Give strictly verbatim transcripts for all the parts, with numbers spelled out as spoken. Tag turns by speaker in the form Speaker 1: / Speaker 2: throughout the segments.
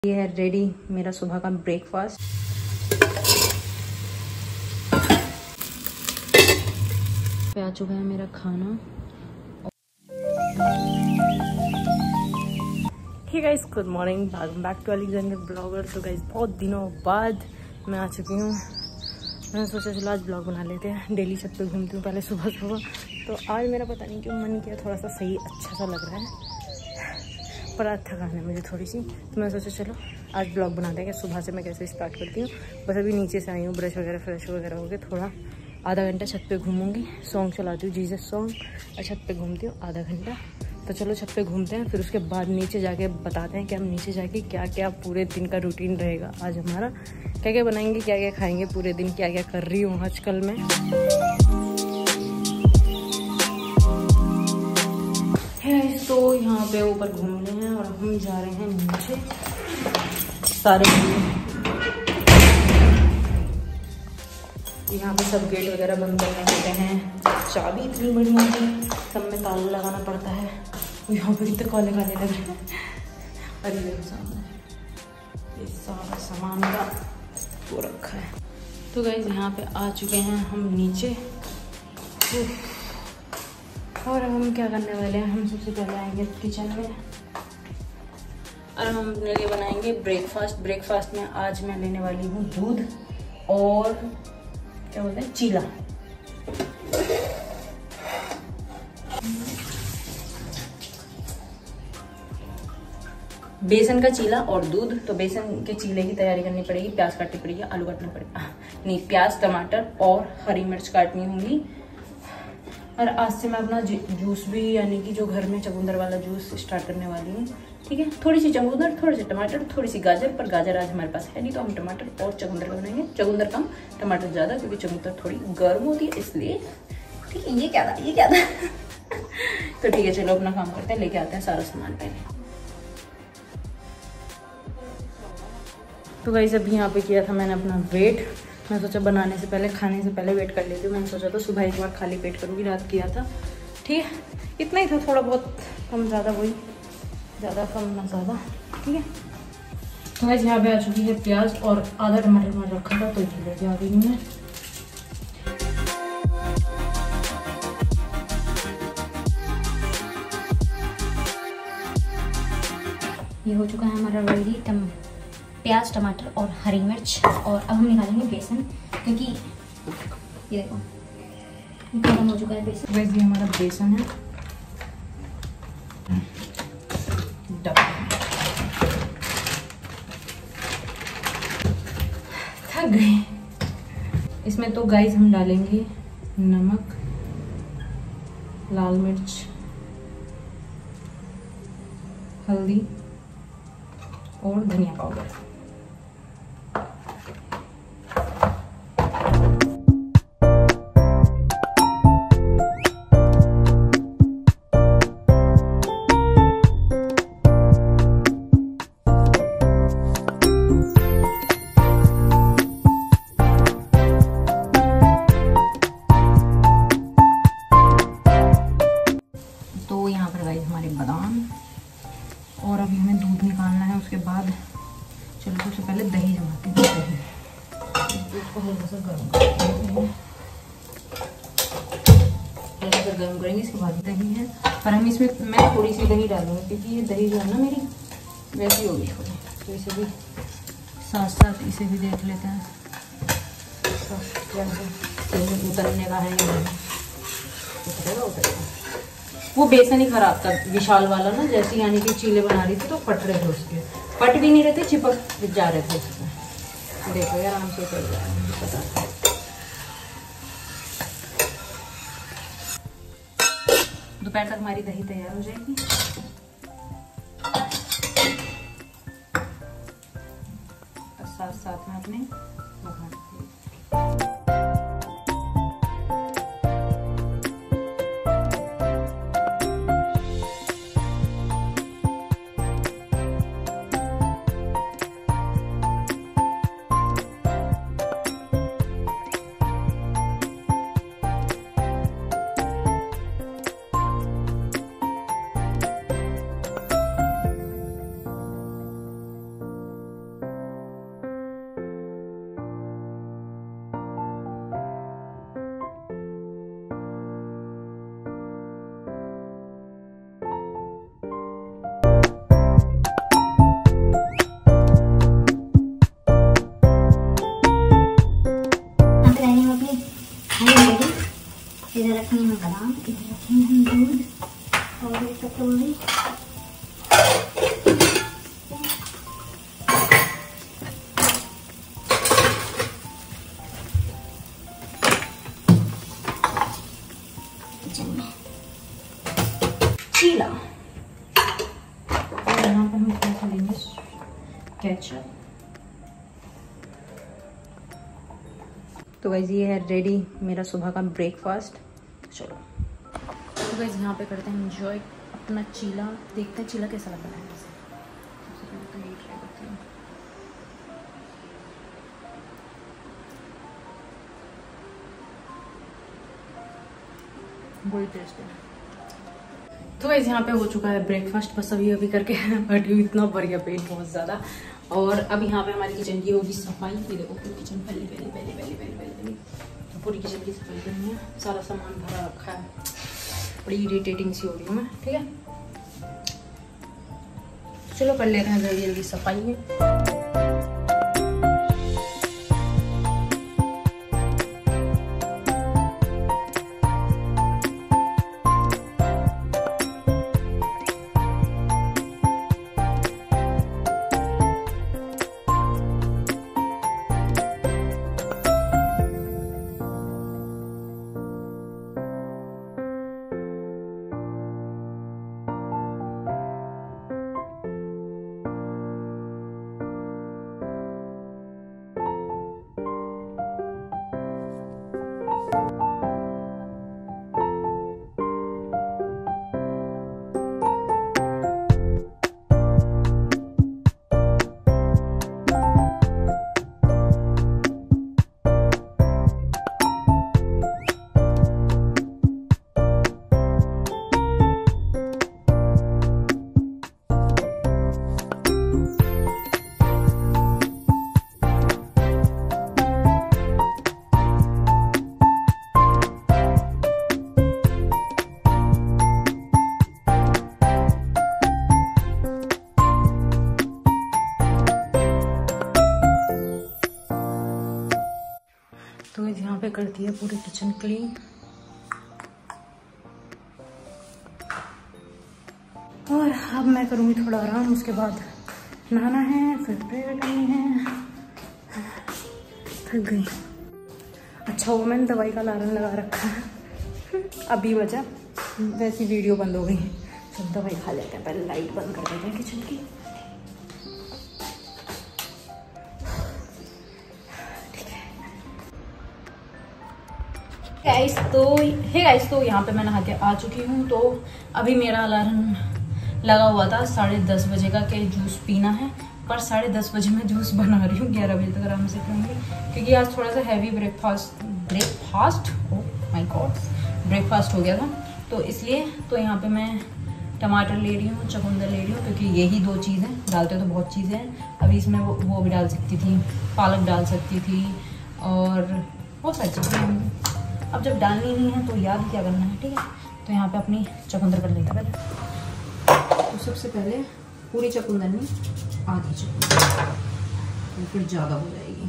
Speaker 1: ये है रेडी मेरा सुबह का ब्रेकफास्ट। पे आ चुका है मेरा खाना। Hey guys, good morning, welcome back to Alexander blogger. तो गाइस बहुत दिनों बाद मैं आ चुकी हूँ। मैंने सोचा चलो आज ब्लॉग बना लेते हैं। डेली छत पे घूमती हूँ पहले सुबह सुबह, तो आज मेरा पता नहीं क्यों मन किया, थोड़ा सा सही अच्छा सा लग रहा है, पर आज थकान है मुझे थोड़ी सी। तो मैं सोचा चलो आज ब्लॉग बना देंगे सुबह से मैं कैसे स्टार्ट करती हूँ। बस अभी नीचे से आई हूँ, ब्रश वगैरह फ्रेश वगैरह हो गए, थोड़ा आधा घंटा छत पे घूमूंगी, सॉन्ग चलाती हूँ जीसस सॉन्ग, और छत पे घूमती हूँ आधा घंटा। तो चलो छत पे घूमते हैं, फिर उसके बाद नीचे जाके बताते हैं कि हम नीचे जाके क्या क्या पूरे दिन का रूटीन रहेगा आज हमारा, क्या क्या बनाएंगे, क्या क्या खाएंगे पूरे दिन, क्या क्या कर रही हूँ आजकल मैं। तो यहाँ पे ऊपर घूम रहे हैं और हम जा रहे हैं नीचे सारे। यहाँ पे सब गेट वगैरह बंद करने होते हैं, चाबी इतनी बड़ी आती है, सब में ताला लगाना पड़ता है। यहाँ पे कितने काले काले लग रहे हैं। अरे देखो सामने ये सारा सामान का वो रखा है। तो गाइस यहाँ पे आ चुके हैं हम नीचे, और हम क्या करने वाले हैं, हम सबसे पहले आएंगे किचन में और हम अपने लिए बनाएंगे ब्रेकफास्ट। ब्रेकफास्ट में आज मैं लेने वाली हूँ दूध और क्या बोलते हैं चीला। बेसन का चीला और दूध। तो बेसन के चीले की तैयारी करनी पड़ेगी, प्याज काटनी पड़ेगी, आलू काटना पड़ेगा, नहीं प्याज टमाटर और हरी मिर्च काटनी होंगी। और आज से मैं अपना जूस भी, यानी कि जो घर में चकुंदर वाला जूस स्टार्ट करने वाली हूँ। ठीक है, थोड़ी सी चकुंदर, थोड़े से टमाटर, थोड़ी सी गाजर, पर गाजर आज हमारे पास है नहीं, तो हम टमाटर और चकुंदर का बनाएंगे। चकुंदर कम, टमाटर ज़्यादा, क्योंकि चकुंदर थोड़ी गर्म होती है इसलिए। ठीक है, ये क्या था ये क्या था तो ठीक है, चलो अपना काम करते हैं, लेके आते हैं सारा सामान पहले। तो गाइस अभी यहाँ पे किया था मैंने अपना वेट। मैं सोचा बनाने से पहले, खाने से पहले वेट कर लेती हूँ। मैंने सोचा तो सुबह एक बार खाली पेट करूँगी, रात किया था। ठीक है, इतना ही था, थोड़ा बहुत कम ज़्यादा, वही ज़्यादा कम ना ज़्यादा। ठीक है, तो गाइस यहाँ पे आ चुकी है प्याज और आधा टमाटर मैं रखा था, तो ये लेके आ गई मैं। ये हो चुका है हमारा रेडी, टम प्याज टमाटर और हरी मिर्च। और अब हम निकालेंगे बेसन, क्योंकि ये देखो ये खत्म हो चुका है बेसन। वैसे ये हमारा बेसन है, थक गए। इसमें तो गाइस हम डालेंगे नमक, लाल मिर्च, हल्दी और धनिया पाउडर। तो यहाँ पर गाइस हमारे बादाम, और अभी हमें दूध निकालना है। उसके बाद चलो सबसे पहले दही जमाते हैं। दही दूध को हल्का सा गर्म करेंगे, हल्का सा गर्म करेंगे। इसके बाद दही है, पर हम इसमें मैं थोड़ी सी दही डालूंगी, क्योंकि ये दही जो है ना मेरी वैसी होगी थोड़ी, तो इसे भी साथ साथ इसे भी देख लेते हैं तो उतरने का है या नहीं। उतरेगा उतरेगा। वो बेसन ही खराब था विशाल वाला ना, जैसे यानी कि चीले बना रही थी तो फट रहे थे उसके, फट भी नहीं रहे थे, चिपक जा रहे थे उसमें। देखो यार आराम से उतर जाए, मुझे पता था। दोपहर तक हमारी दही तैयार हो जाएगी। और साथ साथ में अपने मखान बादाम, इधर रखे हैं दूध और एक कटोरी चीला। और यहाँ पर हम थोड़ा सा लेंगे केचप। तो गाइस ये है रेडी मेरा सुबह का ब्रेकफास्ट। चलो तो गाइस यहाँ पे करते हैं एंजॉय अपना चीला। देखते हैं चीला कैसा लग रहा है। सबसे पहले तो ये ट्राई करते हैं। बड़ी टेस्ट है। तो गाइस यहाँ पे हो चुका है ब्रेकफास्ट, बस अभी अभी करके बट इतना बढ़िया पेट बहुत ज़्यादा। और अब यहाँ पे हमारी किचन की होगी सफाई। ये देखो पूरी किचन पहले पहले पहले पहले पहले पहले पहले तो पूरी किचन की सफाई करनी है। सारा सामान भरा रखा है, बड़ी इरिटेटिंग सी हो रही हूँ मैं। ठीक है चलो कर लेते हैं जल्दी जल्दी सफाई में। तो यहाँ पे करती है पूरी किचन क्लीन। और अब मैं करूँगी थोड़ा आराम, उसके बाद नहाना है, फिर प्रेयर करनी है। थक गई। अच्छा वो मैंने दवाई का अलार्म लगा रखा है, अभी बजा, वैसी वीडियो बंद हो गई। सब दवाई खा लेते हैं, पहले लाइट बंद कर देते हैं किचन की। गाइस तो हे गाइस तो यहाँ पे मैं नहा के आ चुकी हूँ। तो अभी मेरा अलार्म लगा हुआ था साढ़े दस बजे का कि जूस पीना है, पर साढ़े दस बजे मैं जूस बना रही हूँ, ग्यारह बजे तक आराम से पीऊँगी, क्योंकि आज थोड़ा सा heavy breakfast breakfast oh my god breakfast हो गया था, तो इसलिए। तो यहाँ पे मैं टमाटर ले रही हूँ, चुकंदर ले रही हूँ, क्योंकि यही दो चीज़ें, डालते तो बहुत चीज़ें हैं। अभी इसमें वो, वो भी डाल सकती थी, पालक डाल सकती थी और बहुत सारी चीज़ें। अब जब डालनी नहीं है तो याद क्या करना है, ठीक है। तो यहाँ पे अपनी चुकंदर कर लेते हैं पहले। तो सबसे पहले पूरी चुकंदर में आधी चुकंदर, तो फिर ज़्यादा हो जाएगी।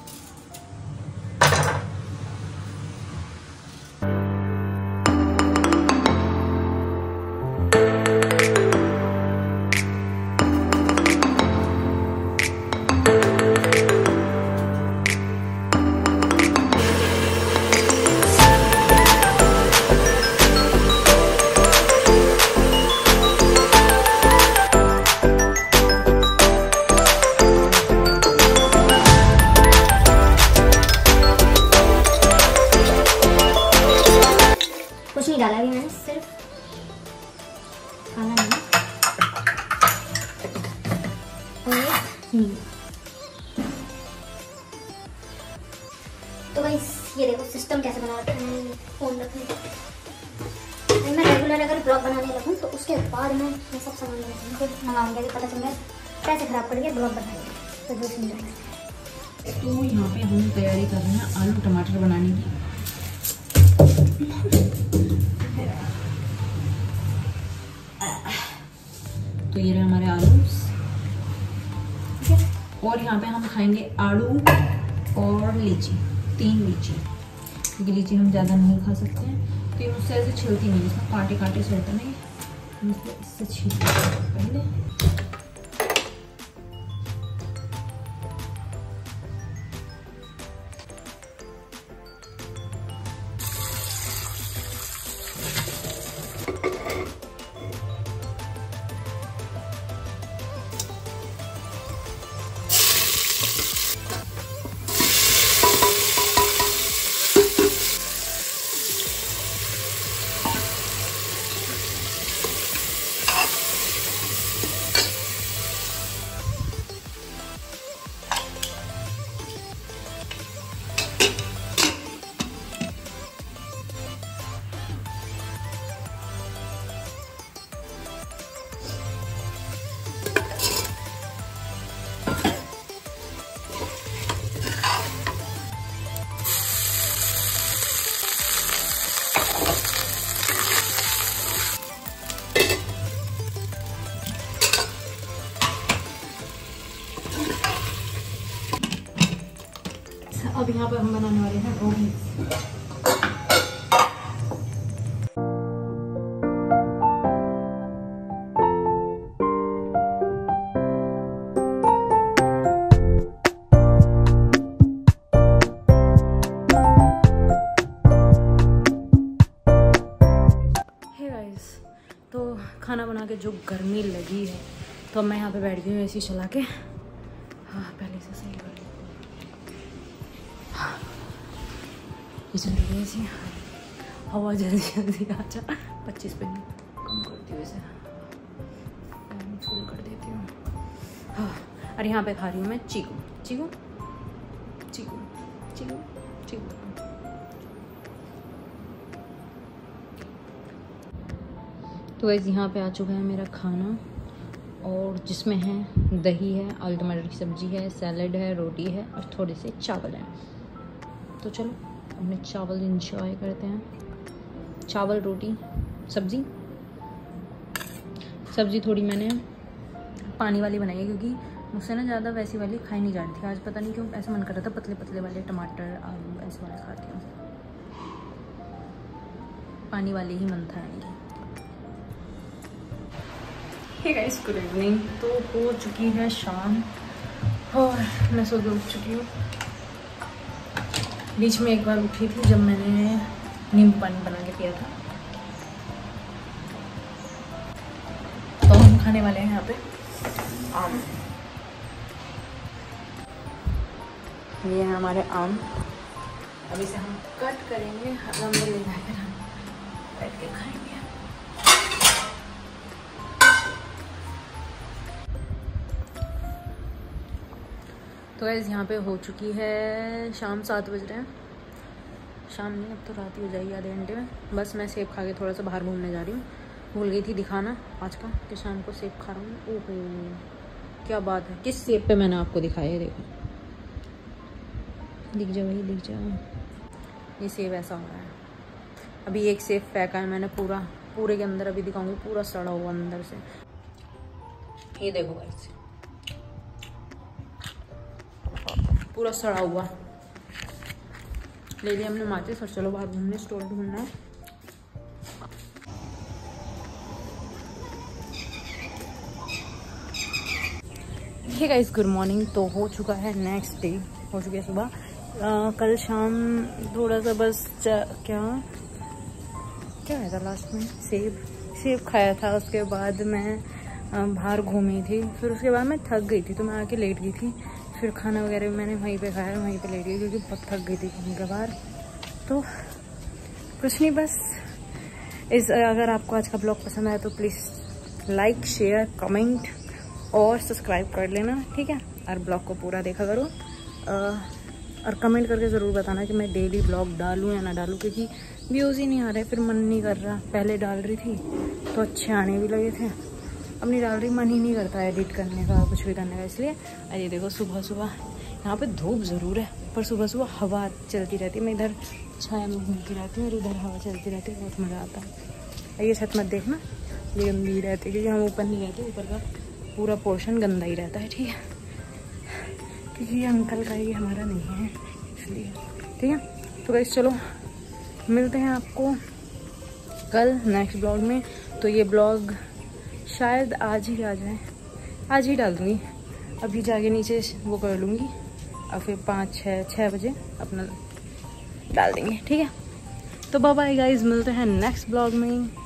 Speaker 2: डाला भी मैंने, सिर्फ काला नमक और नींबू। तो गाइस ये देखो सिस्टम कैसे बना रखा है मैंने फोन रखने का। मैं रेगुलर अगर ब्लॉग बनाने लगूँ तो उसके बाद मैं ये सब सामान मंगाऊंगी। अभी पता चल रहा है पैसे खराब कर के ब्लॉग बनाएंगे तो जो सुन जाएंगे।
Speaker 1: तो यहाँ पे हम तैयारी कर रहे हैं आलू टमाटर बनाने की। तो ये रहे हमारे आलू, और यहाँ पे हम खाएंगे आलू और लीची, तीन लीची, क्योंकि लीची हम ज़्यादा नहीं खा सकते हैं। तो ये मुझसे ऐसे छिलती नहीं, इसमें कांटे कांटे से होता नहीं, मुझसे इससे छील पहले। अब यहाँ पर हम बनाने वाले हैं रोटी। हे गाइस, तो खाना बना के जो गर्मी लगी है तो मैं यहाँ पे बैठ गई हूँ एसी चला के। हाँ, पहले से सही कर जल्दी ऐसी हवा जल्दी जल्दी आ जा। पच्चीस पे कम करती हूँ, इसे फुल कर देती हूँ। हाँ, और यहाँ पे खा रही हूँ मैं चीकू चीकू चीकू चीकू चीकू। तो वैसे यहाँ पे आ चुका है मेरा खाना, और जिसमें है दही है, आलू टमाटर की सब्जी है, सैलड है, रोटी है और थोड़े से चावल हैं। तो चलो अपने चावल इंजॉय करते हैं। चावल, रोटी, सब्ज़ी। सब्ज़ी थोड़ी मैंने पानी वाली बनाई है, क्योंकि मुझसे ना ज़्यादा वैसी वाली खाई नहीं जाती थी। आज पता नहीं क्यों ऐसा मन कर रहा था पतले पतले वाले टमाटर आलू ऐसे वाले खाती हूँ। पानी वाली ही मन था यानी। Hey guys, good evening. तो हो चुकी है शाम और मैं सो के उठ चुकी हूँ। बीच में एक बार उठी थी जब मैंने नींबू पानी बना के पिया था। तो हम खाने वाले हैं यहाँ पे आम। ये है हमारे आम। अब इसे हम कट करेंगे, लंबे ले जाकर हम बैठ के खाएंगे। तो गाइस, यहाँ पे हो चुकी है शाम, सात बज रहे हैं। शाम नहीं, अब तो रात ही हो जाएगी आधे घंटे में। बस मैं सेब खा के थोड़ा सा बाहर घूमने जा रही हूँ। भूल गई थी दिखाना आज का कि शाम को सेब खा रहा हूँ। ओहो, क्या बात है। किस सेब पे मैंने आपको दिखाया है, देखो दिख जाओ, वही दिख जाओ। ये सेब ऐसा हो रहा है। अभी एक सेब फेंका है मैंने, पूरा पूरे के अंदर अभी दिखाऊंगी, पूरा सड़ा हुआ अंदर से। ये देखो गाइस, पूरा सड़ा हुआ। ले लिया हमने माचिस और चलो बाहर घूमने, स्टोर ढूंढना है। Hey guys, good morning. तो हो चुका है नेक्स्ट डे, हो चुकी है सुबह। आ, कल शाम थोड़ा सा बस क्या क्या है था लास्ट में, सेब सेब खाया था। उसके बाद मैं बाहर घूमी थी, फिर उसके बाद मैं थक गई थी तो मैं आके लेट गई थी। फिर खाना वगैरह भी मैंने वहीं पे खाया, वहीं पे लेट गई क्योंकि बहुत थक गई थी घूमने के बाद। तो कुछ नहीं, बस इस अगर आपको आज का ब्लॉग पसंद आया तो प्लीज़ लाइक, शेयर, कमेंट और सब्सक्राइब कर लेना, ठीक है। और ब्लॉग को पूरा देखा करो, आ, और कमेंट करके ज़रूर बताना कि मैं डेली ब्लॉग डालूँ या ना डालूँ, क्योंकि व्यूज़ ही नहीं आ रहे, फिर मन नहीं कर रहा। पहले डाल रही थी तो अच्छे आने भी लगे थे, अब नहीं डाल रही, मन ही नहीं करता एडिट करने का, कुछ भी करने का। इसलिए अरे देखो, सुबह सुबह यहाँ पे धूप ज़रूर है पर सुबह सुबह हवा चलती रहती है। मैं इधर छाया में घूमती रहती हूँ और इधर हवा चलती रहती है, बहुत मज़ा आता है। ये छत मत देखना, ये गंदी रहती है क्योंकि हम ऊपर नहीं रहते, ऊपर का पूरा पोर्शन गंदा ही रहता है, ठीक है, क्योंकि ये अंकल का, ये हमारा नहीं है, इसलिए ठीक है। तो गाइस चलो मिलते हैं आपको कल नेक्स्ट ब्लॉग में। तो ये ब्लॉग शायद आज ही आ जाए, आज ही डाल दूँगी। अभी जाके नीचे वो कर लूँगी और फिर पाँच छः छः बजे अपना डाल देंगे, ठीक है। तो बाय बाय गाइस, मिलते हैं नेक्स्ट ब्लॉग में।